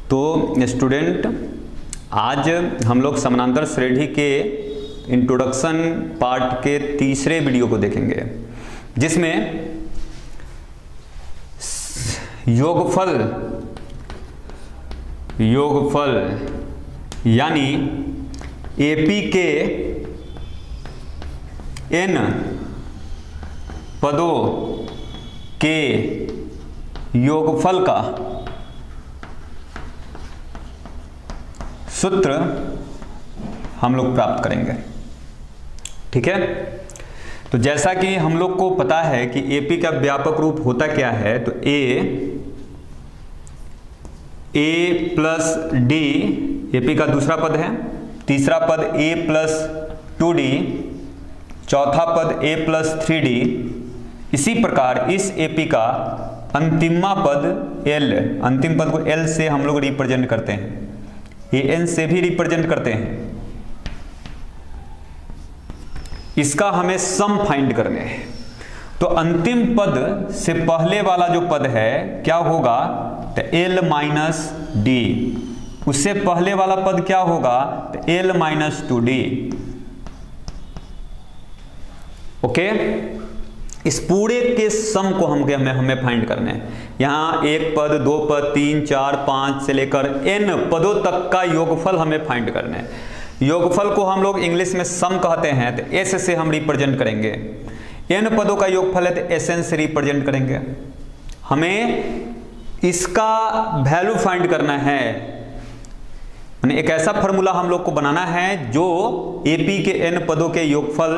तो स्टूडेंट, आज हम लोग समानांतर श्रेणी के इंट्रोडक्शन पार्ट के तीसरे वीडियो को देखेंगे, जिसमें योगफल यानी एपी के n पदों के योगफल का सूत्र हम लोग प्राप्त करेंगे। ठीक है, तो जैसा कि हम लोग को पता है कि एपी का व्यापक रूप होता क्या है, तो ए प्लस डी एपी का दूसरा पद है, तीसरा पद a प्लस 2d, चौथा पद a प्लस 3d। इसी प्रकार इस एपी का अंतिमा पद l, अंतिम पद को l से हम लोग रिप्रेजेंट करते हैं, an से भी रिप्रेजेंट करते हैं। इसका हमें सम फाइंड करने हैं, तो अंतिम पद से पहले वाला जो पद है क्या होगा, तो l माइनस डी, उससे पहले वाला पद क्या होगा, तो l माइनस 2d। ओके, इस पूरे के सम को हमें फाइंड करना है। यहाँ एक पद, दो पद, 3, 4, 5 से लेकर n पदों तक का योगफल हमें फाइंड करना है। योगफल को हम लोग इंग्लिश में सम कहते हैं, तो s से हम रिप्रेजेंट करेंगे। n पदों का योगफल है तो sn से रिप्रेजेंट करेंगे। हमें इसका वैल्यू फाइंड करना है, यानी एक ऐसा फॉर्मूला हम लोग को बनाना है जो एपी के n पदों के योगफल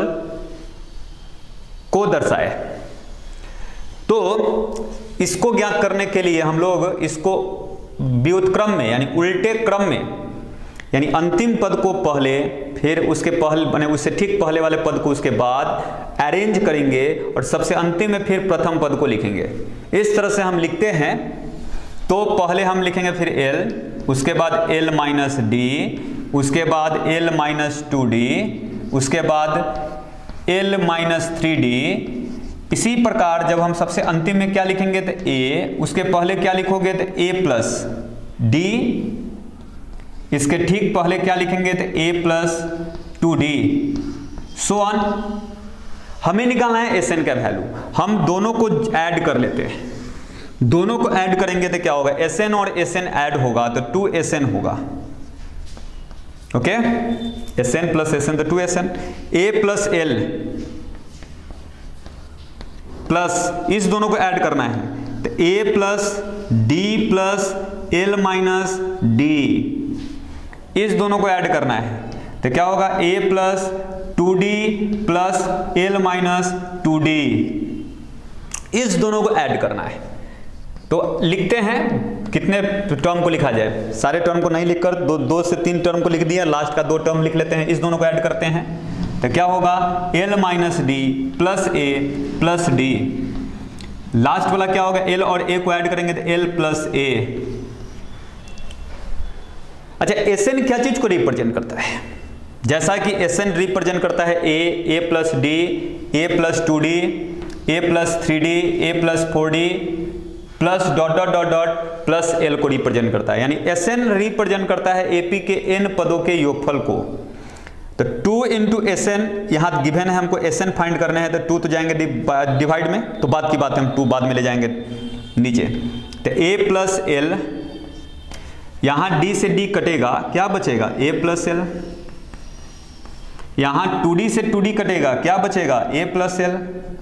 को दर्शाए। तो इसको ज्ञात करने के लिए हम लोग इसको व्युत्क्रम में यानी उल्टे क्रम में, यानी अंतिम पद को पहले, फिर उसके पहले माने उससे ठीक पहले वाले पद को उसके बाद अरेंज करेंगे और सबसे अंतिम में फिर प्रथम पद को लिखेंगे। इस तरह से हम लिखते हैं। तो पहले हम लिखेंगे फिर l, उसके बाद l माइनस डी, उसके बाद l माइनस 2d, उसके बाद l माइनस 3d। इसी प्रकार जब हम सबसे अंतिम में क्या लिखेंगे तो a, उसके पहले क्या लिखोगे तो a प्लस d, इसके ठीक पहले क्या लिखेंगे तो a plus 2d, so on. हमें निकालना है sn का वैल्यू। हम दोनों को ऐड कर लेते हैं, दोनों को ऐड करेंगे तो क्या होगा, sn और sn ऐड होगा तो 2sn होगा। ओके, sn प्लस sn तो 2sn। a plus l plus इस दोनों को ऐड करना है तो a plus d plus l minus d, इस दोनों को ऐड करना है तो क्या होगा, a plus 2d plus l minus 2d, इस दोनों को ऐड करना है। तो लिखते हैं, कितने टर्म को लिखा जाए, सारे टर्म को नहीं लिखकर दो से 3 टर्म को लिख दिया, लास्ट का 2 टर्म लिख लेते हैं, इस दोनों को ऐड करते हैं तो क्या होगा, l minus d plus a plus d. Last वाला क्या होगा, l और a को ऐड करेंगे तो l प्लस a। अच्छा, sn क्या चीज को रिप्रेजेंट करता है, जैसा कि sn रिप्रेजेंट करता है a plus d, a plus 2d, a plus 3d, a plus 4d plus dot dot dot dot plus l को रिप्रेजेंट करता है। यानी sn रिप्रेजेंट करता है एपी के n पदों के योगफल को। तो 2 इंटू sn, यहाँ गिवन है हमको sn फाइंड करना है, तो 2 तो जाएंगे डिवाइड में, तो बाद की बात हम 2 बाद में ले जाएंगे नीचे। तो a प्लस l, यहाँ d से d कटेगा, क्या बचेगा, a प्लस l। यहाँ 2d से 2d कटेगा, क्या बचेगा, a plus l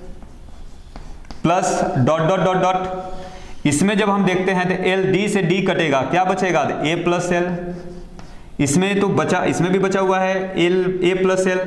plus dot dot dot dot. इसमें जब हम देखते हैं तो l d से d कटेगा, क्या बचेगा, a प्लस l। इसमें तो बचा, इसमें भी बचा हुआ है a प्लस l।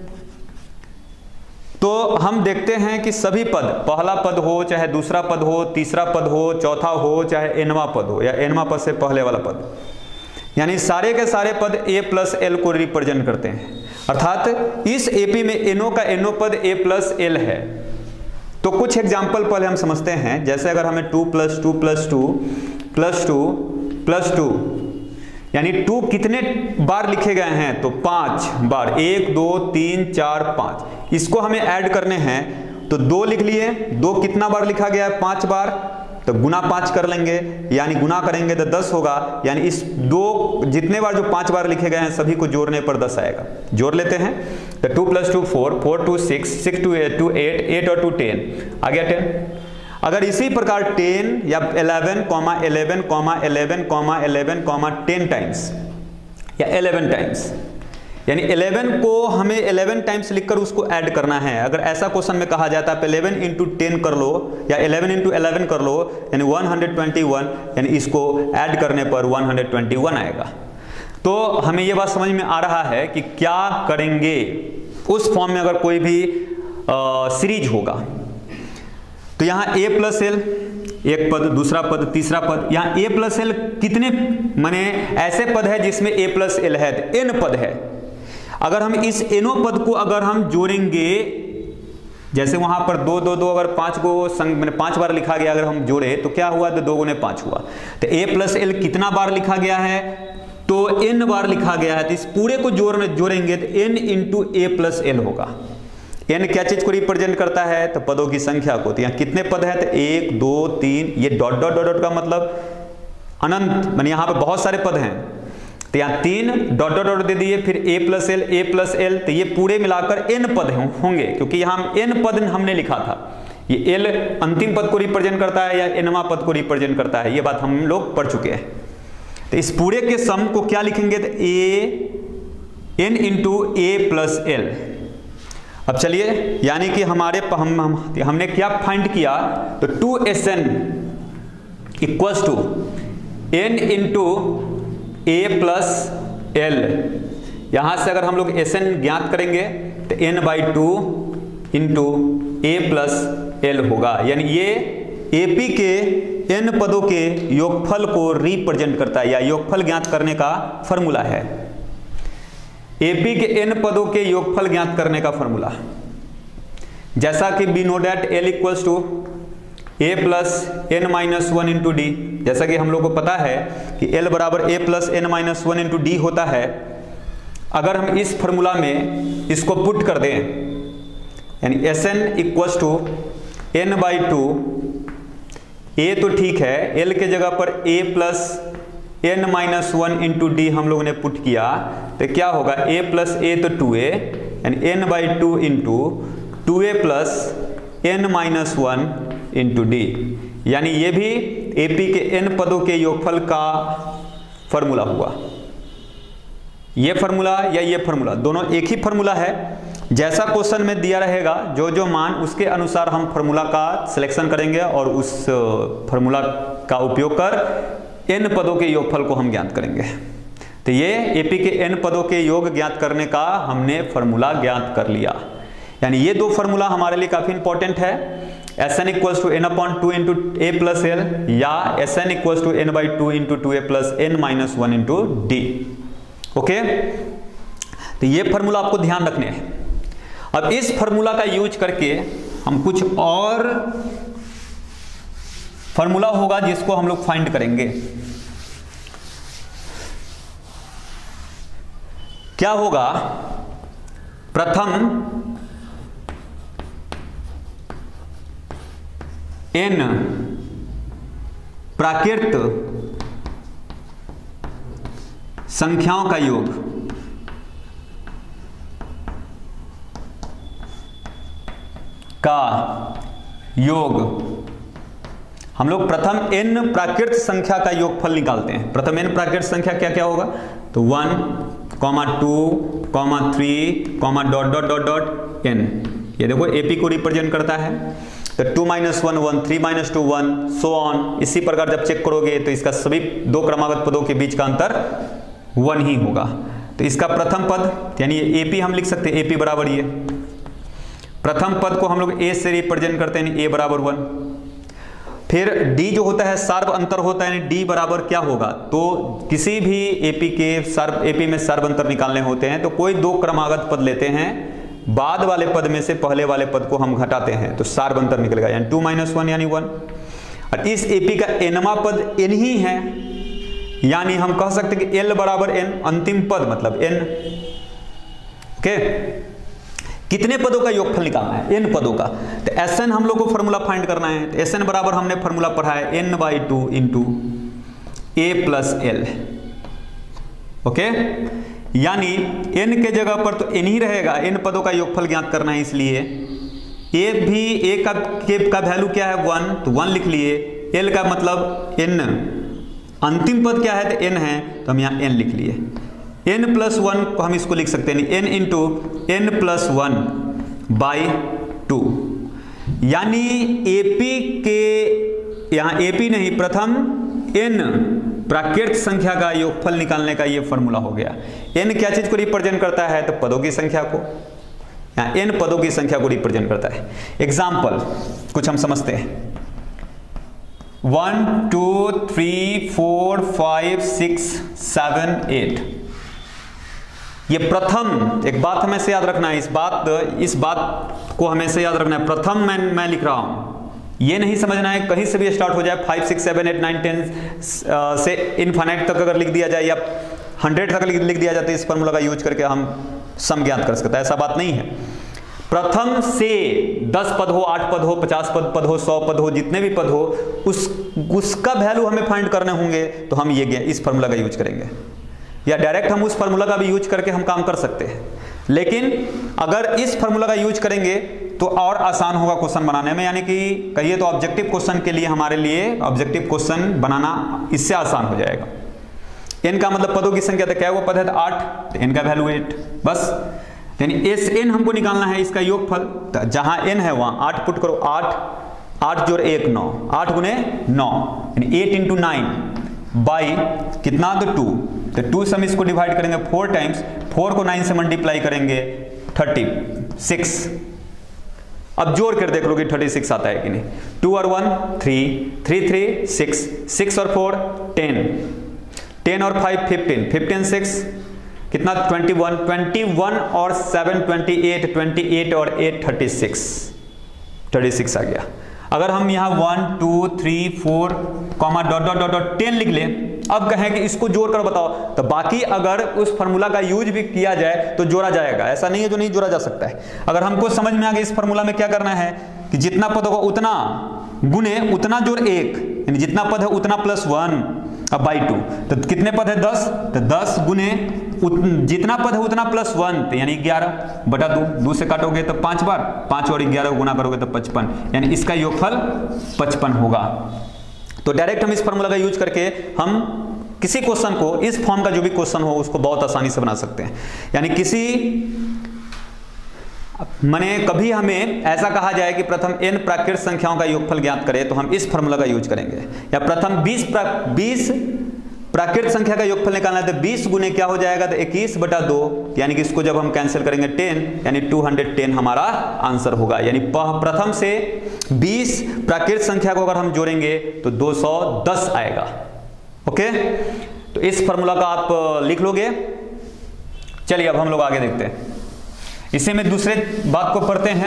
तो हम देखते हैं कि सभी पद, पहला पद हो चाहे दूसरा पद हो, तीसरा पद हो, चौथा हो चाहे nवां पद हो, या nवां पद से पहले वाला पद, यानी सारे के सारे पद a प्लस l को रिप्रेजेंट करते हैं। अर्थात इस एपी में no का no पद a प्लस l है। तो कुछ एग्जाम्पल पहले हम समझते हैं, जैसे अगर हमें 2 प्लस 2 प्लस 2 प्लस 2 प्लस 2, यानी 2 कितने बार लिखे गए हैं, तो 5 बार, 1 2 3 4 5। इसको हमें ऐड करने हैं तो 2 लिख लिए, 2 कितना बार लिखा गया है, 5 बार। तो गुना 5 कर लेंगे, यानी गुना करेंगे तो 10 होगा, यानी इस दो जितने बार जो 5 बार लिखे गए हैं सभी को जोड़ने पर 10 आएगा। जोड़ लेते हैं तो 2 + 2 4, 4 2 6, 6 2 8, 2 8, 8 और 2 10, आ गया 10। अगर इसी प्रकार 10 या 11, 11, 11, 11, 10 टाइम्स या 11 टाइम्स, यानी 11 को हमें 11 टाइम्स लिखकर उसको ऐड करना है। अगर ऐसा क्वेश्चन में कहा जाता है 11 × 10 कर लो या 11 × 11 कर लो, यानी 121, यानी इसको ऐड करने पर 121 आएगा। तो हमें ये बात समझ में आ रहा है कि क्या करेंगे उस फॉर्म में अगर कोई भी सीरीज होगा। तो यहाँ a + l एक पद, दूसरा पद, तीसरा पद। यहाँ a + l कितने माने ऐसे पद है जिसमें a + l है, तो n पद है। अगर हम इस nों पद को अगर हम जोड़ेंगे, जैसे वहां पर 2 2 2 अगर 5 को मैंने 5 बार लिखा गया, अगर हम जोड़े तो क्या हुआ, तो 2 × 5 हुआ। तो a + l कितना बार लिखा गया है, तो n बार लिखा गया है। तो इस पूरे को जोड़ेंगे तो n × a + l होगा। n क्या चीज को रिप्रेजेंट करता है, तो पदों की संख्या को। तो यहाँ कितने पद है, तो 1 2 3, ये डॉट डॉट डॉट का मतलब अनंत, माने यहाँ पे बहुत सारे पद हैं। तो यहाँ 3 डॉट डॉट डॉट दे दिए, फिर a + l, a + l, तो ये पूरे मिलाकर n पद होंगे, क्योंकि यहाँ n पद हमने लिखा था। ये l अंतिम पद को रिप्रेजेंट करता है या nवां पद को रिप्रेजेंट करता है, ये बात हम लोग पढ़ चुके हैं। तो इस पूरे के सम को क्या लिखेंगे, तो n × a + l। अब चलिए, यानी कि हमने क्या फाइंड किया, तो 2SN = n × a + l। यहां से अगर हम लोग SN ज्ञात करेंगे तो n/2 × a + l होगा, यानी ये AP के n पदों के योगफल को रिप्रेजेंट करता है या योगफल ज्ञात करने का फॉर्मूला है। AP के n पदों के योगफल ज्ञात करने का फॉर्मूला, जैसा कि we know that l = a + n - 1 × d। जैसा कि हम लोग को पता है कि l बराबर a + n - 1 × d होता है। अगर हम इस फॉर्मूला में इसको पुट कर दें, यानी SN = n/2, a तो ठीक है, l के जगह पर a + n - 1 × d हम लोगों ने पुट किया, तो क्या होगा, a + a तो 2a, यानी n/2 × 2a + n - 1 × d, यानी ये भी AP के n पदों के योगफल का फॉर्मूला हुआ। ये फॉर्मूला या ये फॉर्मूला दोनों एक ही फॉर्मूला है। जैसा क्वेश्चन में दिया रहेगा, जो जो मान उसके अनुसार हम फॉर्मूला का सिलेक्शन करेंगे और उस फॉर्मूला का उपयोग कर n पदों के योगफल को हम ज्ञात करेंगे। तो ये AP के n पदों के योग ज्ञात करने का हमने फॉर्मूला ज्ञात कर लिया। यानी ये दो फॉर्मूला हमारे लिए काफी इंपॉर्टेंट है। SN = n/2 × a + l या SN = n/2 × 2a + n - 1 × d। Okay, तो ये फॉर्मूला आपको ध्यान रखने हैं। अब इस फॉर्मूला का यूज करके हम कुछ और फॉर्मूला होगा जिसको हम लोग फाइंड करेंगे। क्या होगा, प्रथम n प्राकृत संख्याओं का योग हम लोग प्रथम n प्राकृत संख्या का योगफल निकालते हैं। प्रथम n प्राकृत संख्या क्या क्या होगा, तो 1, 2, 3, dot dot dot dot n। ये देखो AP को रिप्रेजेंट करता है, तो 2 - 1 1, 3 - 2 1, सो ऑन। इसी प्रकार जब चेक करोगे तो इसका सभी दो क्रमागत पदों के बीच का अंतर 1 ही होगा। तो इसका प्रथम पद यानी AP हम लिख सकते हैं, AP बराबर ये प्रथम पद को हम लोग A से रिप्रेजेंट करते हैं, A बराबर 1। फिर D जो होता है सर्व अंतर होता है, यानी D बराबर क्या होगा, तो किसी भी AP में सर्व अंतर निकालने होते हैं तो कोई दो क्रमागत पद लेते हैं, बाद वाले पद में से पहले वाले पद को हम घटाते हैं तो सार अंतर निकलेगा, यानी 2 - 1 यानी 1। और इस AP का nवां पद n ही है, यानी हम कह सकते हैं कि L बराबर n, अंतिम पद मतलब n। ओके, कितने पदों का योगफल निकालना है, n पदों का। तो Sn हम लोग को फॉर्मूला फाइंड करना है। तो Sn बराबर हमने फॉर्मूला पढ़ा है n/2 into a plus l. Okay, यानी n के जगह पर तो n ही रहेगा, n पदों का योगफल ज्ञात करना है, इसलिए a का वैल्यू क्या है 1, तो 1 लिख लिए। l का मतलब n, अंतिम पद क्या है तो n है, तो हम यहाँ n लिख लिए। n प्लस 1 को हम इसको लिख सकते हैं, n into n plus 1 by 2, यानी AP के यहाँ AP नहीं, प्रथम n प्राकृत संख्या का योगफल निकालने का ये फॉर्मूला हो गया। n क्या चीज को रिप्रेजेंट करता है, तो पदों की संख्या को, यहाँ n पदों की संख्या को रिप्रेजेंट करता है। एग्जाम्पल कुछ हम समझते हैं। 1 2 3 4 5 6 7 8, ये प्रथम, एक बात हमें से याद रखना है, इस बात को हमें से याद रखना है। प्रथम मैं लिख रहा हूं, ये नहीं समझना है कहीं से भी स्टार्ट हो जाए, 5 6 7 8 9 10 से इनफाइनाइट तक अगर लिख दिया जाए या 100 तक लिख दिया जाए, तो इस फॉर्मूला का यूज करके हम सम ज्ञात कर सकते हैं। ऐसा बात नहीं है। प्रथम से 10 पद हो, 8 पद हो, 50 पद हो, 100 पद हो, जितने भी पद हो, उसका वैल्यू हमें फाइंड करने होंगे, तो हम ये इस फॉर्मूला का यूज करेंगे, या डायरेक्ट हम उस फॉर्मूला का भी यूज करके हम काम कर सकते हैं। लेकिन अगर इस फॉर्मूला का यूज करेंगे तो और आसान होगा क्वेश्चन बनाने में, यानी कि कहिए तो ऑब्जेक्टिव क्वेश्चन के लिए, हमारे लिए ऑब्जेक्टिव क्वेश्चन बनाना इससे आसान हो जाएगा। n का मतलब पदों की संख्या, तो क्या वो पद है, तो 8, तो n का वैल्यू 8 बस। यानी Sn हमको निकालना है, इसका योगफल, तो जहां n है वहां 8 पुट करो, 8 जोड़ 1 9, 8 गुने 9, यानी 8 इंटू 9 बाई कितना, तो 2, तो 2 से हम इसको डिवाइड करेंगे 4 टाइम्स, 4 को 9 से मल्टीप्लाई करेंगे 36। अब जोड़ कर देख लो कि 36 आता है कि नहीं। 2 और 1 3, 3 3 6, 6 और 4 10, 10 और 5 15, 15 6 कितना, 21, 21 और 7 28, 28 और 8 36 आ गया। अगर हम यहाँ 1 2 3 4 comma dot dot dot dot 10 लिख लें, अब कहें कि इसको जोड़ कर बताओ, तो बाकी अगर उस फॉर्मूला का यूज भी किया जाए तो जोड़ा जाएगा, ऐसा नहीं है जो नहीं जोड़ा जा सकता है। अगर हमको समझ में आ गया इस फॉर्मूला में क्या करना है कि जितना पद होगा उतना गुने उतना जोड़ 1, यानी जितना पद है उतना प्लस 1 अब बाई 2, तो कितने पद है 10, तो 10 गुने जितना पद है उतना प्लस 1, तो यानी 11 बटा 2 से काटोगे तो 5 बार, 5 और 11 गुना करोगे तो 55, यानी इसका योगफल 55 होगा। तो डायरेक्ट हम इस फॉर्मूला का यूज करके हम किसी क्वेश्चन को, इस फॉर्म का जो भी क्वेश्चन हो उसको बहुत आसानी से बना सकते हैं। यानी माने कभी हमें ऐसा कहा जाए कि प्रथम n प्राकृत संख्याओं का योगफल ज्ञात करें, तो हम इस फॉर्मूला का यूज करेंगे। या प्रथम 20 प्राकृत संख्या का योगफल निकालना है, तो 20 गुने क्या हो जाएगा, तो 21 बटा 2, यानी कि इसको जब हम कैंसिल करेंगे 10, यानी 210 हमारा आंसर होगा। यानी प्रथम से 20 प्राकृत संख्या को अगर हम जोड़ेंगे तो 210 आएगा। ओके, तो इस फॉर्मूला का आप लिख लोगे। चलिए अब हम लोग आगे देखते हैं। इसे में दूसरे बात को पढ़ते हैं।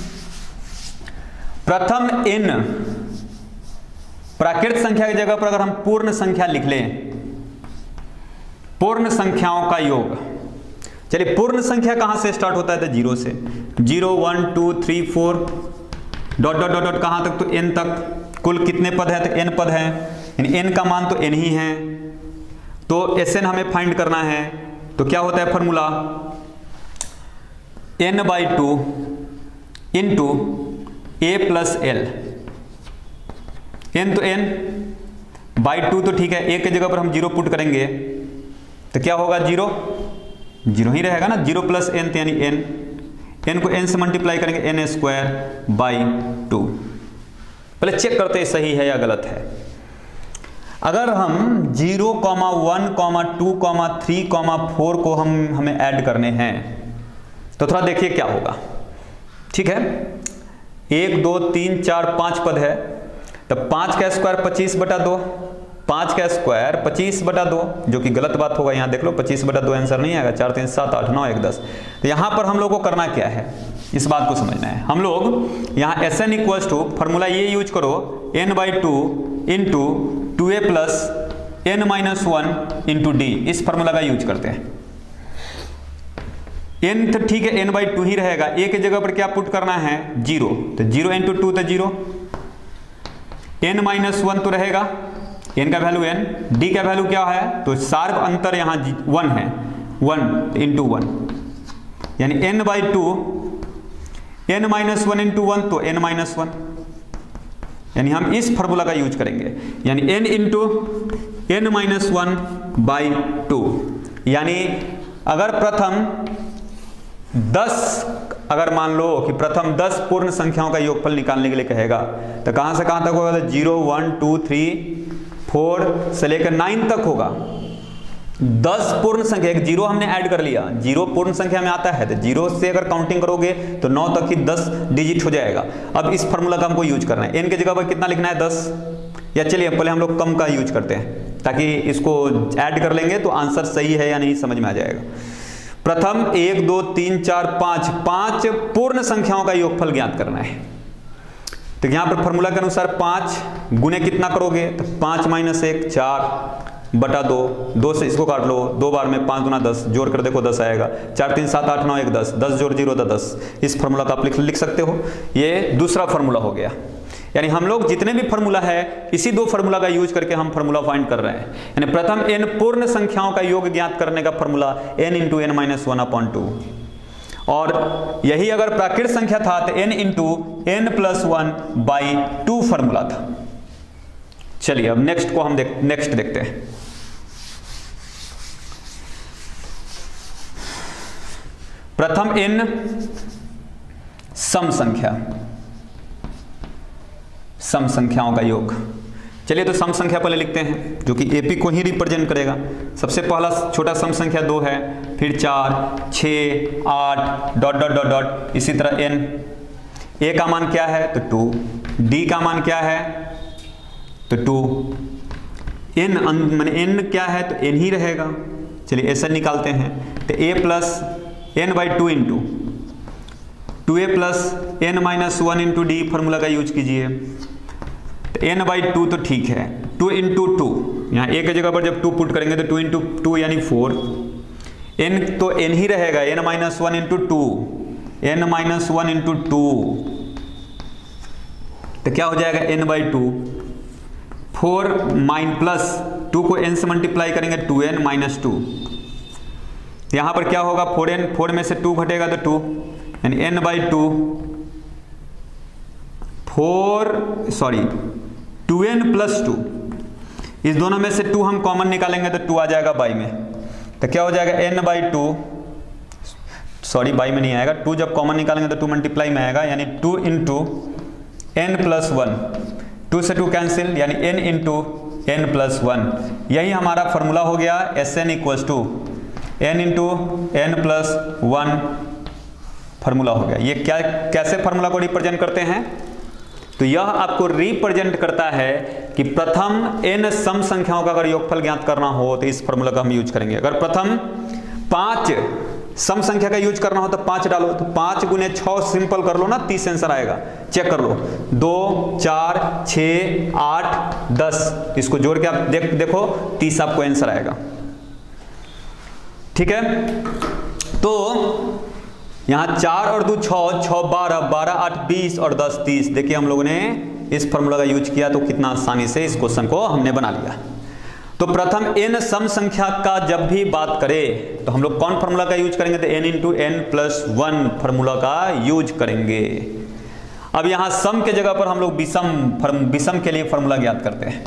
प्रथम n प्राकृत संख्या की जगह पर अगर हम पूर्ण संख्या लिख लें, पूर्ण संख्याओं का योग। चलिए पूर्ण संख्या कहां से स्टार्ट होता है, तो 0 से, 0 1 2 3 4 डॉट डॉट डॉट डॉट कहां तक, तो n तक। कुल कितने पद है, तो n पद है, यानी n का मान तो n ही है। तो Sn हमें फाइंड करना है, तो क्या होता है formula, n/2 into a plus l. n तो n बाई 2 तो ठीक है, a की जगह पर हम 0 पुट करेंगे तो क्या होगा, 0 ही रहेगा ना, 0 प्लस n यानी n को n से मल्टीप्लाई करेंगे n स्क्वायर बाई 2। पहले चेक करते हैं सही है या गलत है। अगर हम 0, 1, 2, 3, 4 को हमें ऐड करने हैं, तो थोड़ा देखिए क्या होगा। ठीक है, 1 2 3 4 5 पद है, तो 5 का स्क्वायर 25 बटा 2, 5 का स्क्वायर 25 बटा 2, जो कि गलत बात होगा। यहाँ देख लो 25 बटा 2 आंसर नहीं आएगा, 4 3 7 8 9 1 10। तो यहाँ पर हम लोग को करना क्या है, इस बात को समझना है। हम लोग यहाँ Sn इक्वल्स टू फॉर्मूला ये यूज करो, n/2 into 2a plus n-1 into d, इस फॉर्मूला का यूज करते हैं। n तो ठीक है n बाई 2 ही रहेगा, a की जगह पर क्या पुट करना है 0, तो 0 इंटू 2 तो 0, n माइनस 1 तो रहेगा, n का वैल्यू n, d का वैल्यू क्या है, तो शार्प अंतर यहाँ 1 है, 1 इंटू 1 यानी n by 2, n minus 1 into 1 तो n माइनस 1, यानी हम इस फॉर्मूला का यूज करेंगे, यानी n into n minus 1 by 2, यानी अगर प्रथम 10, अगर मान लो कि प्रथम 10 पूर्ण संख्याओं का योगफल निकालने के लिए कहेगा तो कहां से कहां तक होगा, 0 1 2 3 4 से लेकर 9 तक होगा। 10 पूर्ण संख्या, एक 0 हमने ऐड कर लिया, 0 पूर्ण संख्या में आता है, तो 0 से अगर काउंटिंग करोगे तो 9 तक ही 10 डिजिट हो जाएगा। अब इस फॉर्मूला का हमको यूज करना है, n की जगह पर कितना लिखना है 10, या चलिए पहले हम लोग कम का यूज करते हैं ताकि इसको ऐड कर लेंगे तो आंसर सही है या नहीं समझ में आ जाएगा। प्रथम 1 2 3 4 5 5 पूर्ण संख्याओं का योगफल ज्ञात करना है, तो यहां पर फॉर्मूला के अनुसार 5 गुने कितना करोगे, तो 5 माइनस 1 4 बटा 2, 2 से इसको काट लो, 2 बार में 5 गुना 10, जोड़ कर देखो 10 आएगा, 4 3 7 8 9 1 10, 10 जोड़ 0 तो 10। इस फॉर्मूला का आप लिख सकते हो, ये दूसरा फॉर्मूला हो गया। यानी हम लोग जितने भी फॉर्मूला है इसी 2 फॉर्मूला का यूज करके हम फॉर्मूला फाइंड कर रहे हैं। यानी प्रथम n पूर्ण संख्याओं का योग ज्ञात करने का formula n into n minus 1/2, और यही अगर प्राकृत संख्या था तो n into n plus 1 by 2 formula था। चलिए अब नेक्स्ट को हम नेक्स्ट देखते हैं। प्रथम n सम संख्या, सम संख्याओं का योग। चलिए तो सम संख्या पहले लिखते हैं जो कि एपी को ही रिप्रेजेंट करेगा। सबसे पहला छोटा सम संख्या 2 है, फिर 4 6 8 डॉट डॉट डॉट डॉट, इसी तरह n। a का मान क्या है तो 2, d का मान क्या है तो 2, n माने n क्या है तो n ही रहेगा। चलिए ऐसा निकालते हैं, तो a plus n by 2 into 2a plus n minus 1 into d formula का यूज कीजिए, तो n बाई 2 तो ठीक है, 2 इंटू 2, यहाँ a की जगह पर जब 2 पुट करेंगे तो 2 इंटू 2 यानी 4, n तो n ही रहेगा, n minus 1 into 2, n minus 1 into 2, तो क्या हो जाएगा n बाई 2, 4 माइन प्लस 2 को n से मल्टीप्लाई करेंगे 2n माइनस 2, यहां पर क्या होगा 4 में से 2 घटेगा तो 2, यानी n बाई 2 2n प्लस 2, इस दोनों में से 2 हम कॉमन निकालेंगे तो 2 आ जाएगा बाई में, तो क्या हो जाएगा n बाई 2, सॉरी बाई में नहीं आएगा, 2 जब कॉमन निकालेंगे तो 2 मल्टीप्लाई में आएगा, यानी 2 इंटू n प्लस 1, 2 से 2 कैंसिल, यानी n इंटू n प्लस 1। यही हमारा फॉर्मूला हो गया Sn equals to n into n plus 1 formula हो गया। ये क्या कैसे फॉर्मूला को रिप्रेजेंट करते हैं, तो यह आपको रिप्रेजेंट करता है कि प्रथम n सम संख्याओं का अगर योगफल ज्ञात करना हो तो इस फॉर्मूला का हम यूज करेंगे। अगर प्रथम 5 सम संख्या का यूज करना हो तो 5 डालो, तो 5 गुने 6 सिंपल कर लो ना, 30 आंसर आएगा, चेक कर लो, 2 4 6 8 10, इसको जोड़ के आप देखो 30 आपको आंसर आएगा। ठीक है, तो यहाँ 4 और 2 6 6 12 12 8 20 और 10 30। देखिए हम लोगों ने इस फॉर्मूला का यूज किया तो कितना आसानी से इस क्वेश्चन को हमने बना लिया। तो प्रथम n सम संख्या का जब भी बात करें तो हम लोग कौन फॉर्मूला का यूज करेंगे, तो n into n plus 1 formula का यूज करेंगे। अब यहाँ सम के जगह पर हम लोग विषम के लिए फॉर्मूला ज्ञात करते हैं।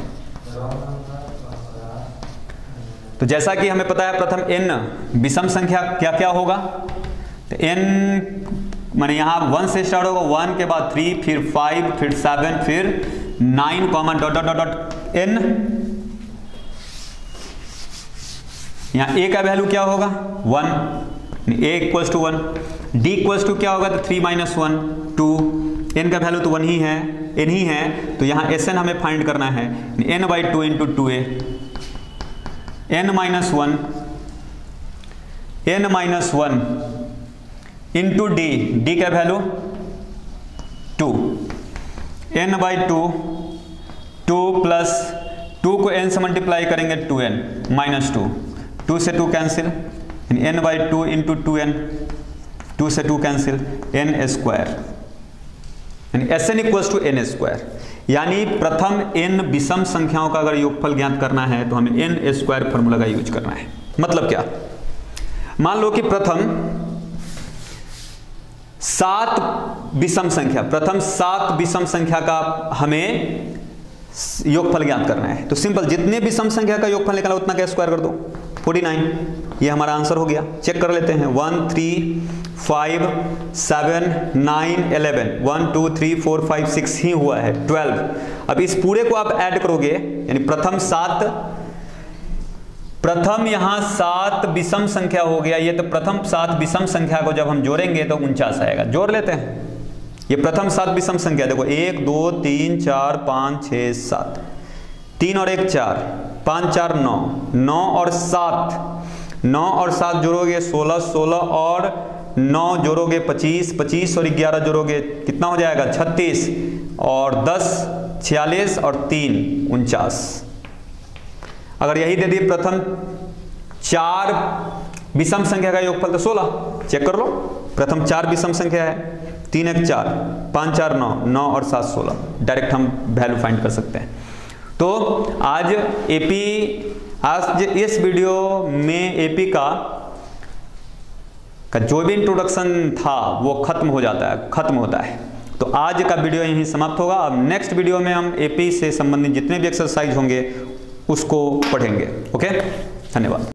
तो जैसा कि हमें पता है प्रथम n विषम संख्या क्या क्या होगा, तो n माने यहाँ 1 से स्टार्ट होगा, 1 के बाद 3 फिर 5 फिर 7 फिर 9 comma dot dot dot n। यहाँ a का वैल्यू क्या होगा 1, a equals to 1, d equals to क्या होगा तो 3 माइनस 1 2, n का वैल्यू तो 1 ही है, n ही है, तो यहाँ Sn हमें फाइंड करना है, n by 2 into 2a, n minus 1 into d का वैल्यू 2, n बाई 2 प्लस 2 को n से मल्टीप्लाई करेंगे 2n माइनस 2 से 2 cancel, n by 2 into 2n, 2 से 2 कैंसिल, n स्क्वायर, यानी Sn equals to n square. यानी प्रथम n विषम संख्याओं का अगर योगफल ज्ञात करना है तो हमें n स्क्वायर फॉर्मूला का यूज करना है। मतलब क्या, मान लो कि प्रथम 7 विषम संख्या का हमें योगफल ज्ञात करना है। तो सिंपल, जितने विषम संख्या का योगफल निकाला उतना का स्क्वायर कर दो, 49। ये हमारा आंसर हो गया। चेक कर लेते हैं, 1 3 5 7 9 11, 1 2 3 4 5 6 ही हुआ है, 12। अब इस पूरे को आप ऐड करोगे, यानी प्रथम यहां 7 विषम संख्या हो गया, ये तो प्रथम 7 विषम संख्या को जब हम जोड़ेंगे तो 49 आएगा। जोड़ लेते हैं, ये प्रथम 7 विषम संख्या, देखो 1 2 3 4 5 6 7, 3 और 1 4, 5 4 9, 9 और 7, 9 और 7 जोड़ोगे 16, 16 और 9 जोड़ोगे 25, 25 और 11 जोड़ोगे कितना हो जाएगा 36, और 10 46 और 3 49। अगर यही दे दिए प्रथम 4 विषम संख्या का योगफल तो 16। चेक कर लो, प्रथम 4 विषम संख्या है, 3 1 4, 5 4 9, 9 और 7 16। डायरेक्ट हम वैल्यू फाइंड कर सकते हैं। तो आज इस वीडियो में एपी का जो भी इंट्रोडक्शन था वो खत्म होता है। तो आज का वीडियो यहीं समाप्त होगा। अब नेक्स्ट वीडियो में हम एपी से संबंधित जितने भी एक्सरसाइज होंगे उसको पढ़ेंगे। ओके, धन्यवाद।